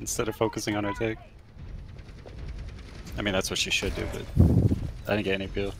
instead of focusing on her take. I mean, that's what she should do, but I didn't get any appeal.